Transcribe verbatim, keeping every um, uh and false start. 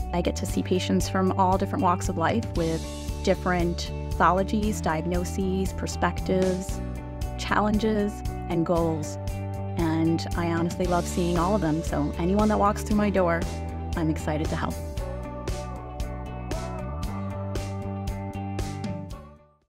I get to see patients from all different walks of life with different pathologies, diagnoses, perspectives, challenges, and goals. And I honestly love seeing all of them. So anyone that walks through my door, I'm excited to help.